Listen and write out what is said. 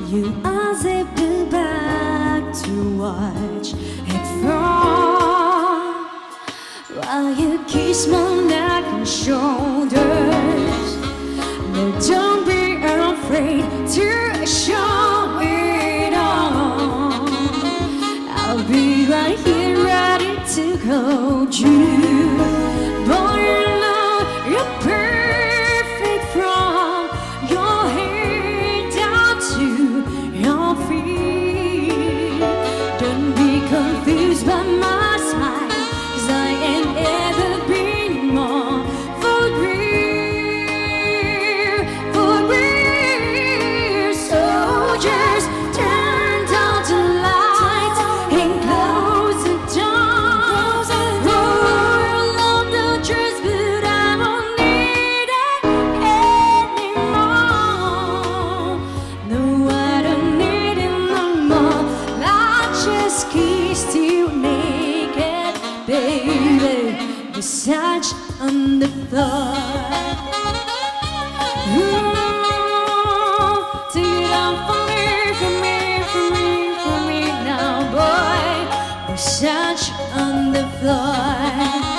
You unzipped the bag to watch it fall while you kiss my neck and shoulders. No, don't be afraid to show it all. I'll be right here ready to hold you. Boy, you know you're perfect from your head down to your feet. Don't be confused by my smile, 'cause I ain't ever been more for real, for real. So just turn down the lights and close the door. Roll on the dress, but I don't need it anymore. No, I don't need it no more. I just kissed you naked, baby. Versace on the floor. Ooh, take it off for me, for me, for me, for me now, boy. Versace on the floor.